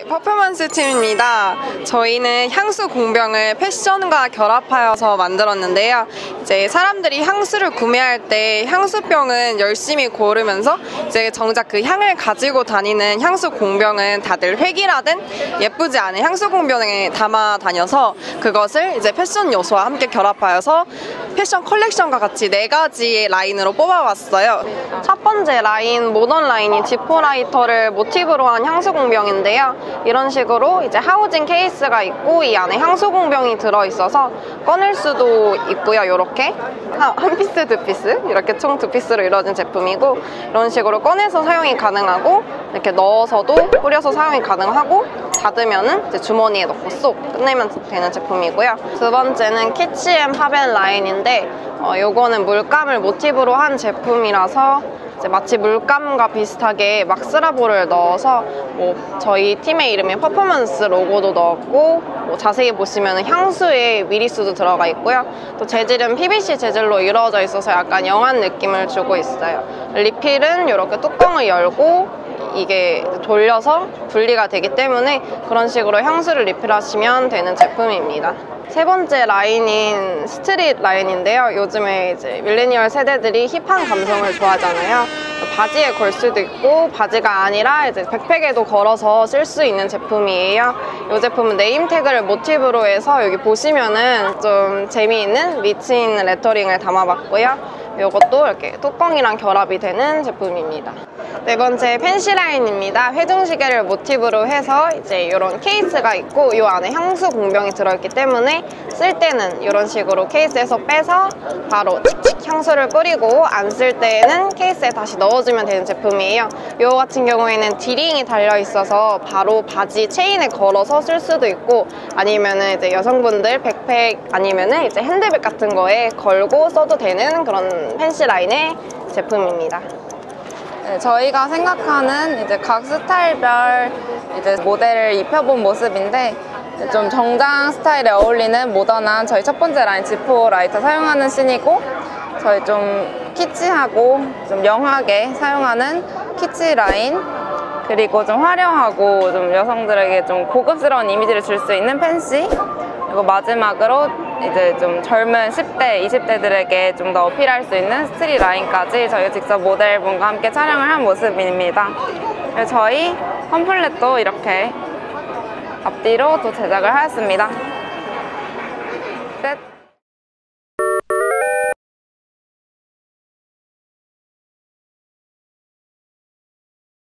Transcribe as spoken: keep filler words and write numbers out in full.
네, 퍼포먼스 팀입니다. 저희는 향수 공병을 패션과 결합하여서 만들었는데요. 이제 사람들이 향수를 구매할 때 향수병은 열심히 고르면서 이제 정작 그 향을 가지고 다니는 향수 공병은 다들 획일화된 예쁘지 않은 향수 공병에 담아 다녀서 그것을 이제 패션 요소와 함께 결합하여서 패션 컬렉션과 같이 네 가지의 라인으로 뽑아봤어요. 첫 번째 라인, 모던 라인이 지포라이터를 모티브로 한 향수 공병인데요. 이런 식으로 이제 하우징 케이스가 있고 이 안에 향수 공병이 들어있어서 꺼낼 수도 있고요. 이렇게 한 피스, 두 피스 이렇게 총 두 피스로 이루어진 제품이고 이런 식으로 꺼내서 사용이 가능하고 이렇게 넣어서도 뿌려서 사용이 가능하고 닫으면은 이제 주머니에 넣고 쏙 끝내면 되는 제품이고요. 두 번째는 키치앤 파벤 라인인데 어, 요거는 물감을 모티브로 한 제품이라서 이제 마치 물감과 비슷하게 막스라볼을 넣어서 뭐 저희 팀의 이름인 퍼포먼스 로고도 넣었고 뭐 자세히 보시면 향수의 미리수도 들어가 있고요. 또 재질은 피비씨 재질로 이루어져 있어서 약간 영한 느낌을 주고 있어요. 리필은 이렇게 뚜껑을 열고 이게 돌려서 분리가 되기 때문에 그런 식으로 향수를 리필하시면 되는 제품입니다. 세 번째 라인인 스트릿 라인인데요. 요즘에 이제 밀레니얼 세대들이 힙한 감성을 좋아하잖아요. 바지에 걸 수도 있고 바지가 아니라 이제 백팩에도 걸어서 쓸 수 있는 제품이에요. 이 제품은 네임태그를 모티브로 해서 여기 보시면은 좀 재미있는 리치 있는 레터링을 담아봤고요. 이것도 이렇게 뚜껑이랑 결합이 되는 제품입니다. 네 번째 펜시 라인입니다. 회중시계를 모티브로 해서 이제 이런 케이스가 있고 이 안에 향수 공병이 들어있기 때문에 쓸 때는 이런 식으로 케이스에서 빼서 바로 칙칙 향수를 뿌리고 안 쓸 때는 케이스에 다시 넣어주면 되는 제품이에요. 이 같은 경우에는 디링이 달려있어서 바로 바지 체인에 걸어서 쓸 수도 있고 아니면은 이제 여성분들 백팩 아니면은 이제 핸드백 같은 거에 걸고 써도 되는 그런 펜시 라인의 제품입니다. 네, 저희가 생각하는 이제 각 스타일별 이제 모델을 입혀본 모습인데 좀 정장 스타일에 어울리는 모던한 저희 첫 번째 라인 지포 라이터 사용하는 씬이고 저희 좀 키치하고 좀 영하게 사용하는 키치 라인 그리고 좀 화려하고 좀 여성들에게 좀 고급스러운 이미지를 줄 수 있는 펜시 그리고 마지막으로 이제 좀 젊은 십 대, 이십 대들에게 좀 더 어필할 수 있는 스트릿 라인까지 저희가 직접 모델분과 함께 촬영을 한 모습입니다. 그리고 저희 펌플렛도 이렇게 앞뒤로 또 제작을 하였습니다.